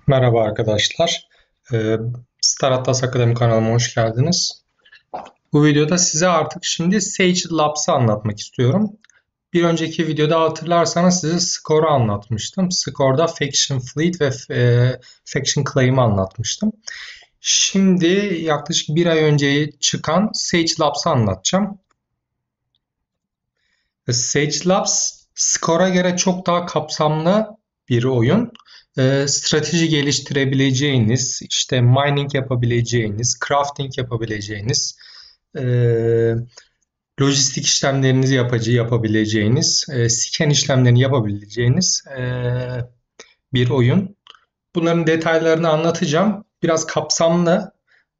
Merhaba arkadaşlar. Star Atlas Akademi kanalıma hoş geldiniz. Bu videoda size artık şimdi Sage Labs'ı anlatmak istiyorum. Bir önceki videoda hatırlarsanız size Score'u anlatmıştım. Score'da Faction Fleet ve Faction Claim'i anlatmıştım. Şimdi yaklaşık bir ay önce çıkan Sage Labs'ı anlatacağım. Sage Labs Score'a göre çok daha kapsamlı bir oyun. Strateji geliştirebileceğiniz, işte mining yapabileceğiniz, crafting yapabileceğiniz, e, lojistik işlemlerinizi yapabileceğiniz, scan işlemlerini yapabileceğiniz bir oyun. Bunların detaylarını anlatacağım. Biraz kapsamlı.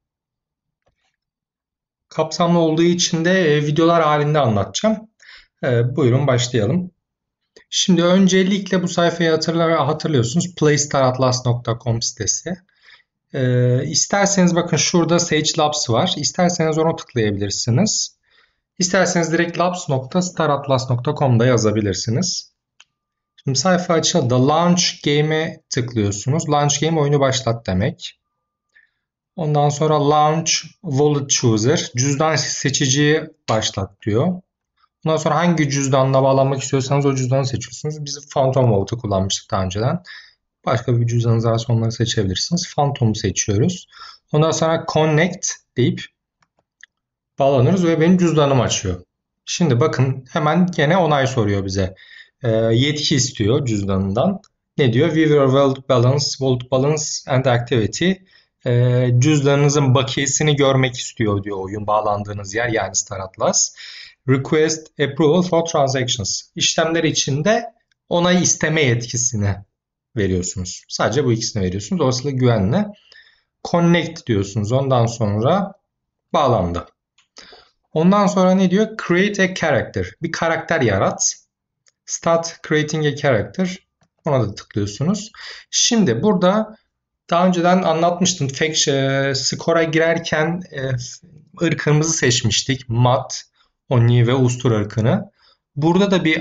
Kapsamlı olduğu için de videolar halinde anlatacağım. Buyurun başlayalım. Şimdi öncelikle bu sayfayı hatırlıyorsunuz. playstaratlas.com sitesi. İsterseniz bakın şurada Sage Labs var. İsterseniz onu tıklayabilirsiniz. İsterseniz direkt labs.staratlas.com'da yazabilirsiniz. Şimdi sayfa açıldı. Launch Game'e tıklıyorsunuz. Launch Game oyunu başlat demek. Ondan sonra Launch Wallet Chooser cüzdan seçiciyi başlat diyor. Ondan sonra hangi cüzdanla bağlanmak istiyorsanız o cüzdanı seçiyorsunuz. Biz Phantom Wallet'ı kullanmıştık daha önceden. Başka bir cüzdanınız varsa onları seçebilirsiniz. Phantom'u seçiyoruz. Ondan sonra Connect deyip bağlanıyoruz ve benim cüzdanımı açıyor. Şimdi bakın hemen gene onay soruyor bize. Yetki istiyor cüzdanından. Ne diyor? View your wallet balance and activity. Cüzdanınızın bakiyesini görmek istiyor diyor oyun bağlandığınız yer yani Star Atlas. Request approval for transactions. İşlemler içinde onay isteme yetkisini veriyorsunuz. Sadece bu ikisini veriyorsunuz. Dolayısıyla güvenli. Connect diyorsunuz. Ondan sonra bağlandı. Ondan sonra ne diyor? Create a character. Bir karakter yarat. Start creating a character. Ona da tıklıyorsunuz. Şimdi burada daha önceden anlatmıştım. Score'a girerken ırkımızı seçmiştik. Mat, Oni ve Ustur ırkını. Burada da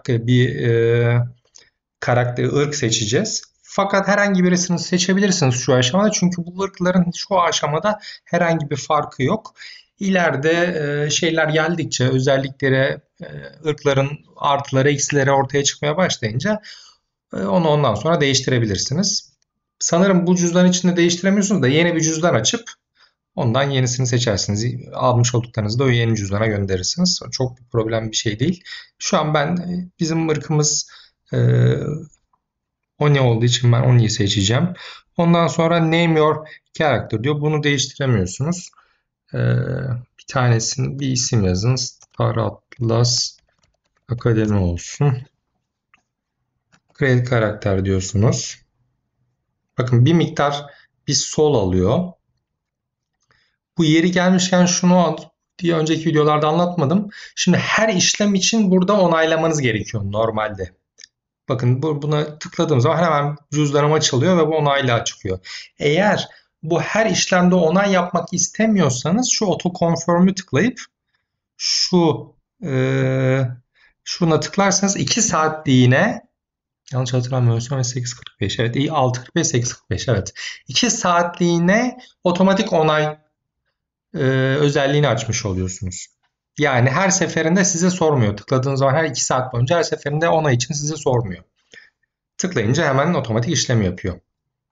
bir karakter, ırk seçeceğiz. Fakat herhangi birisini seçebilirsiniz şu aşamada. Çünkü bu ırkların şu aşamada herhangi bir farkı yok. İleride şeyler geldikçe, özellikleri, ırkların artıları, eksileri ortaya çıkmaya başlayınca onu ondan sonra değiştirebilirsiniz. Sanırım bu cüzdan içinde değiştiremiyorsunuz da yeni bir cüzdan açıp ondan yenisini seçersiniz. Almış olduklarınızı da o yeni cüzdana gönderirsiniz. Çok bir problem bir şey değil. Şu an bizim ırkımız Oni olduğu için ben Oni'yi seçeceğim. Ondan sonra name your character diyor. Bunu değiştiremiyorsunuz. Bir tanesini bir isim yazın. Star Atlas Akademi olsun. Create karakter diyorsunuz. Bakın bir miktar bir sol alıyor. Bu yeri gelmişken şunu diye önceki videolarda anlatmadım. Şimdi her işlem için burada onaylamanız gerekiyor normalde. Bakın buna tıkladığım zaman hemen cüzdanım açılıyor ve bu onayla çıkıyor. Eğer bu her işlemde onay yapmak istemiyorsanız şu auto confirm'ü tıklayıp şuna tıklarsanız 2 saatliğine yanlış hatırlamıyorsam 8.45 evet 6.45 8.45 evet 2 saatliğine otomatik onay özelliğini açmış oluyorsunuz. Yani her seferinde size sormuyor. Tıkladığınız zaman her 2 saat boyunca her seferinde onay için size sormuyor. Tıklayınca hemen otomatik işlem yapıyor.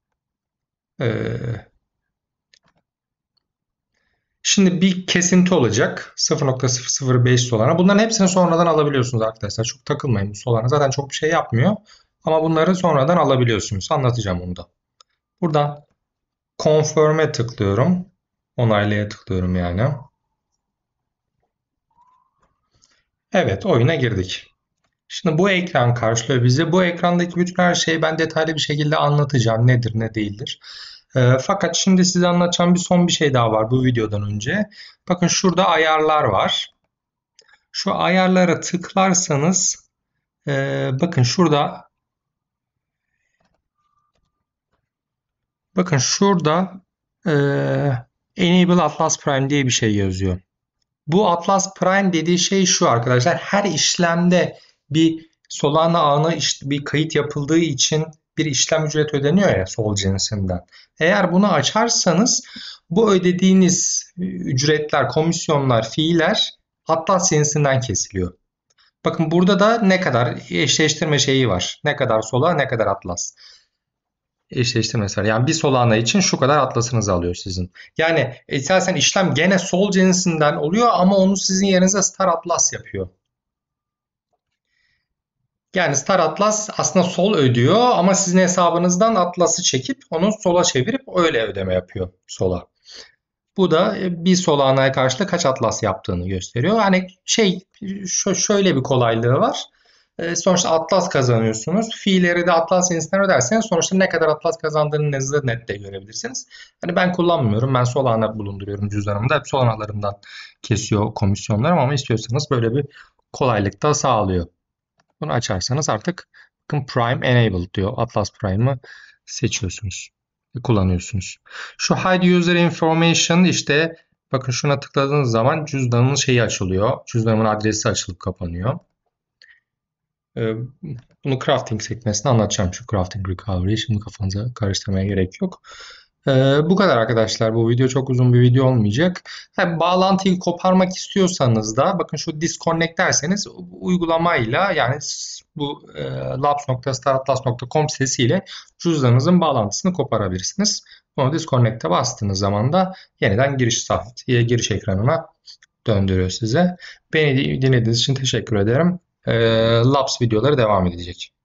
Şimdi bir kesinti olacak. 0.005 Solana. Bunların hepsini sonradan alabiliyorsunuz arkadaşlar. Çok takılmayın. Bu Solana zaten çok bir şey yapmıyor. Ama bunları sonradan alabiliyorsunuz. Anlatacağım onu da. Buradan Confirm'e tıklıyorum. Onaylaya tıklıyorum yani. Evet, oyuna girdik. Şimdi bu ekran karşılıyor bizi. Bu ekrandaki bütün her şeyi ben detaylı bir şekilde anlatacağım. Nedir, ne değildir. Fakat şimdi size anlatacağım son bir şey daha var bu videodan önce. Bakın şurada ayarlar var. Şu ayarlara tıklarsanız bakın şurada e, Enable Atlas Prime diye bir şey yazıyor. Bu Atlas Prime dediği şey şu arkadaşlar. Her işlemde bir Solana ağına bir kayıt yapıldığı için bir işlem ücreti ödeniyor ya sol cinsinden. Eğer bunu açarsanız bu ödediğiniz ücretler, komisyonlar, fiiller Atlas cinsinden kesiliyor. Bakın burada da ne kadar eşleştirme şeyi var. Ne kadar sola, ne kadar Atlas. Eşleştirmesi var. Yani bir Solana için şu kadar Atlas'ınızı alıyor sizin. Yani esasen işlem gene sol cinsinden oluyor ama onu sizin yerinize Star Atlas yapıyor. Yani Star Atlas aslında sol ödüyor ama sizin hesabınızdan Atlas'ı çekip onu sola çevirip öyle ödeme yapıyor sola. Bu da bir Solana'ya karşılık kaç Atlas yaptığını gösteriyor. Hani şöyle bir kolaylığı var. Sonuçta Atlas kazanıyorsunuz. Fiilleri de Atlas cinsinden öderseniz sonuçta ne kadar Atlas kazandığınızı nette görebilirsiniz. Hani ben kullanmıyorum. Ben Solana bulunduruyorum cüzdanımda. Hep Solana'larımdan kesiyor komisyonlarım ama istiyorsanız böyle bir kolaylık da sağlıyor. Bunu açarsanız artık bakın Prime Enabled diyor. Atlas Prime'ı seçiyorsunuz. Kullanıyorsunuz. Şu Hide User Information işte bakın şuna tıkladığınız zaman cüzdanın şeyi açılıyor. Cüzdanımın adresi açılıp kapanıyor. Bunu crafting sekmesinde anlatacağım. Şu crafting recovery'yi şimdi kafanıza karıştırmaya gerek yok. Bu kadar arkadaşlar. Bu video çok uzun bir video olmayacak. Bağlantıyı koparmak istiyorsanız da bakın şu disconnect derseniz uygulamayla yani bu labs.staratlas.com sitesiyle cüzdanınızın bağlantısını koparabilirsiniz. Bunu disconnect'e bastığınız zaman da yeniden giriş ekranına döndürüyor size. Beni dinlediğiniz için teşekkür ederim. Labs videoları devam edecek.